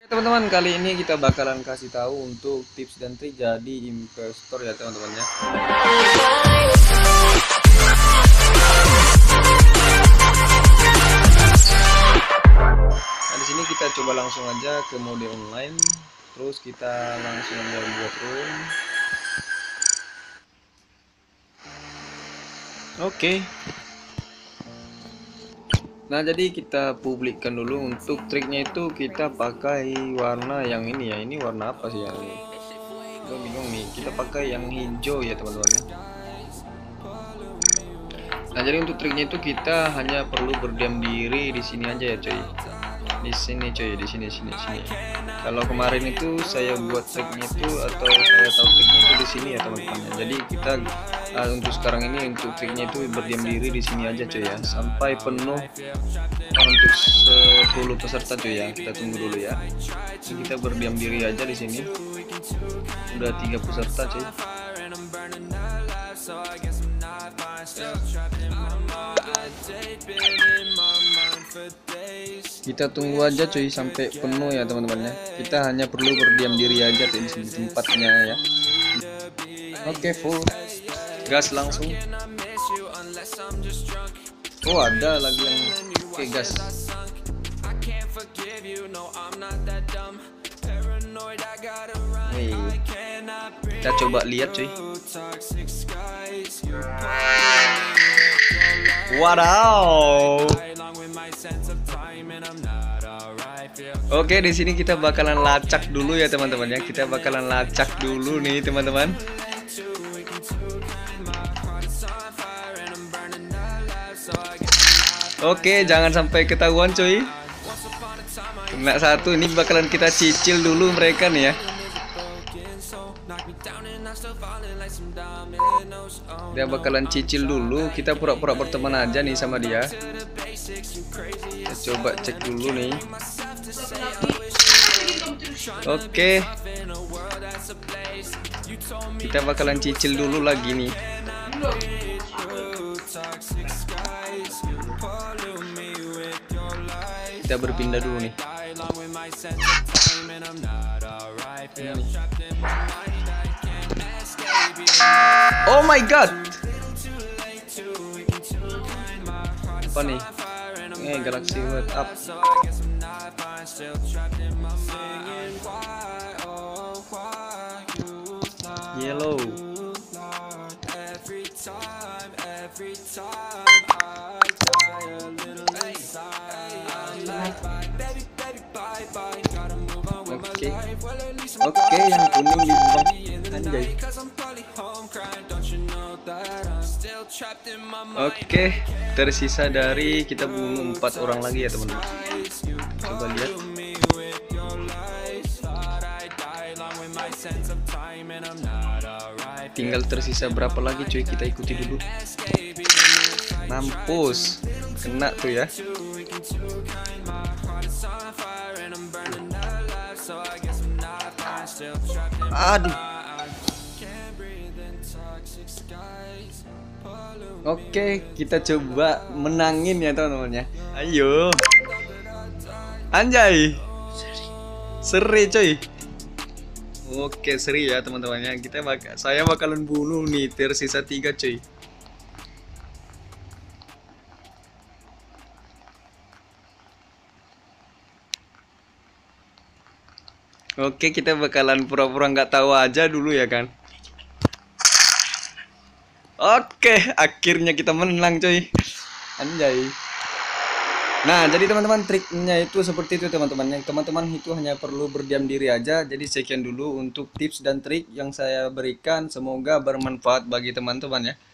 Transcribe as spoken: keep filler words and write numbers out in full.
Teman-teman, kali ini kita bakalan kasih tahu untuk tips dan trik jadi investor ya teman-teman ya. Nah, di sini kita coba langsung aja ke mode online, terus kita langsung aja buat room. Oke. Nah, jadi kita publikkan dulu. Untuk triknya itu kita pakai warna yang ini ya. Ini warna apa sih yang ini? Gue bingung nih. Kita pakai yang hijau ya teman-teman. Nah, jadi untuk triknya itu kita hanya perlu berdiam diri di sini aja ya coy. Di sini coy, di sini sini sini. Kalau kemarin itu saya buat triknya itu atau saya tahu triknya itu di sini ya teman-teman. Jadi kita uh, untuk sekarang ini untuk triknya itu berdiam diri di sini aja coy ya, sampai penuh untuk sepuluh peserta coy ya. Kita tunggu dulu ya. Jadi kita berdiam diri aja di sini. Udah tiga peserta coy. Kita tunggu aja cuy sampai penuh ya teman-teman ya. Kita hanya perlu berdiam diri aja di tempatnya ya. Oke, full gas langsung. Oh, ada lagi yang oke gas. Nih, kita coba lihat cuy. Wow. Oke, di sini kita bakalan lacak dulu ya teman-teman ya. Kita bakalan lacak dulu nih teman-teman. Oke, jangan sampai ketahuan cuy. Kena satu, ini bakalan kita cicil dulu mereka nih ya. Dia bakalan cicil dulu. Kita pura-pura berteman aja nih sama dia. Kita coba cek dulu nih. Oke, kita bakalan cicil dulu lagi nih. Kita berpindah dulu nih. Oh my god. Apa nih? Eh, Galaxy Wake Up. Yellow. Oke, oke, yang kuning di bawah. Anjay. Oke, tersisa dari kita bunuh empat orang lagi ya teman-teman. Coba lihat. Tinggal tersisa berapa lagi cuy, kita ikuti dulu. Mampus, kena tuh ya. Aduh. Oke, kita coba menangin ya teman-teman ya. Ayo. Anjay. Seri coy. Oke, seri ya teman-teman ya. Kita bak saya bakalan bunuh nih, tersisa tiga coy. Oke, kita bakalan pura-pura nggak tahu aja dulu ya kan. Oke, akhirnya kita menang coy. Anjay. Nah, jadi teman-teman triknya itu seperti itu teman-teman. Yang teman-teman itu hanya perlu berdiam diri aja. Jadi sekian dulu untuk tips dan trik yang saya berikan. Semoga bermanfaat bagi teman-teman ya.